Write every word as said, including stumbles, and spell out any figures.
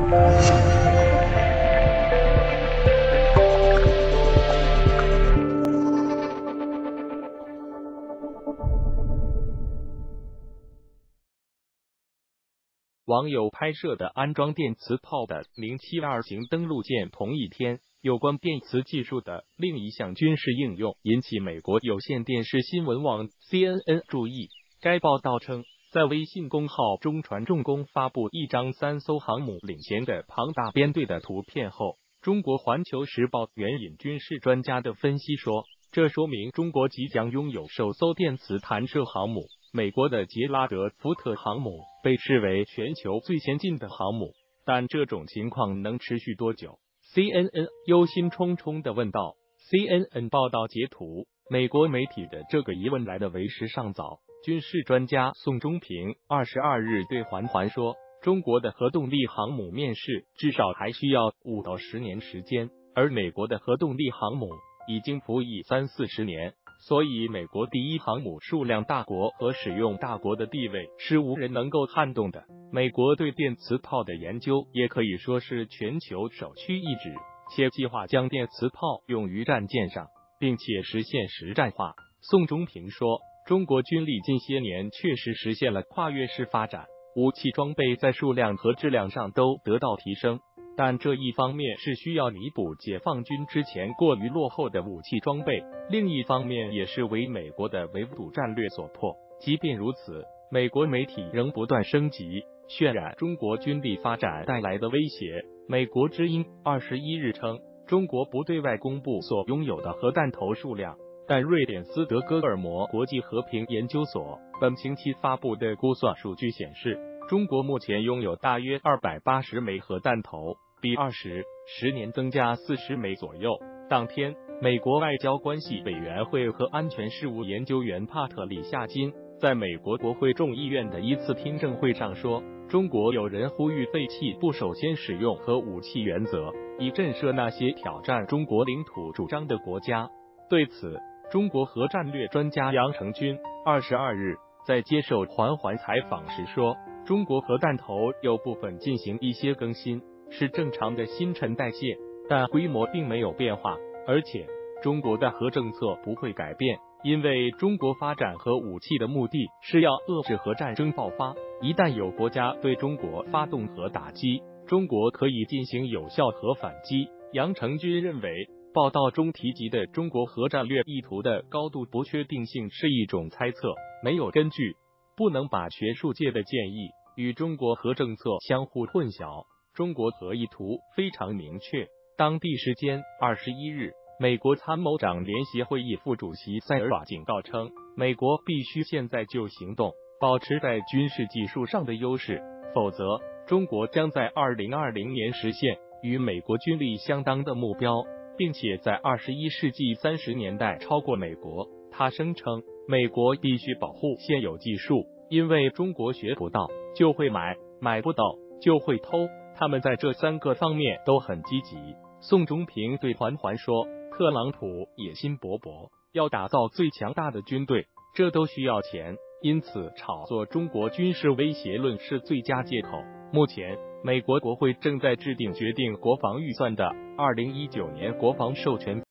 网友拍摄的安装电磁炮的零七二型登陆舰。同一天，有关电磁技术的另一项军事应用引起美国有线电视新闻网 C N N 注意。该报道称，在微信公号中传重工发布一张三艘航母领衔的庞大编队的图片后，中国环球时报援引军事专家的分析说，这说明中国即将拥有首艘电磁弹射航母。美国的杰拉德福特航母被视为全球最先进的航母，但这种情况能持续多久 ？C N N 忧心忡忡地问道。C N N 报道截图，美国媒体的这个疑问来得为时尚早。军事专家宋忠平二十二日对环环说，中国的核动力航母面世至少还需要五到十年时间，而美国的核动力航母已经服役三四十年。所以，美国第一航母数量大国和使用大国的地位是无人能够撼动的。美国对电磁炮的研究也可以说是全球首屈一指，且计划将电磁炮用于战舰上，并且实现实战化。宋忠平说，中国军力近些年确实实现了跨越式发展，武器装备在数量和质量上都得到提升。但这一方面是需要弥补解放军之前过于落后的武器装备，另一方面也是为美国的围堵战略所迫。即便如此，美国媒体仍不断升级，渲染中国军力发展带来的威胁。美国之音二十一日称，中国不对外公布所拥有的核弹头数量，但瑞典斯德哥尔摩国际和平研究所本星期发布的估算数据显示，中国目前拥有大约二百八十枚核弹头，比二十、十年增加四十枚左右。当天，美国外交关系委员会和安全事务研究员帕特里夏金在美国国会众议院的一次听证会上说，中国有人呼吁废弃不首先使用核武器原则，以震慑那些挑战中国领土主张的国家。对此，中国核战略专家杨成军二十二日在接受环环采访时说，中国核弹头有部分进行一些更新，是正常的新陈代谢，但规模并没有变化，而且中国的核政策不会改变，因为中国发展核武器的目的是要遏制核战争爆发。一旦有国家对中国发动核打击，中国可以进行有效核反击。杨成军认为，报道中提及的中国核战略意图的高度不确定性是一种猜测，没有根据，不能把学术界的建议与中国核政策相互混淆。中国核意图非常明确。当地时间二十一日，美国参谋长联席会议副主席塞尔瓦警告称，美国必须现在就行动，保持在军事技术上的优势，否则中国将在二零二零年实现与美国军力相当的目标，并且在二十一世纪三十年代超过美国。他声称，美国必须保护现有技术，因为中国学不到就会买，买不到就会偷，他们在这三个方面都很积极。宋忠平对环环说，特朗普野心勃勃，要打造最强大的军队，这都需要钱，因此炒作中国军事威胁论是最佳借口。目前，美国国会正在制定决定国防预算的二零一九年国防授权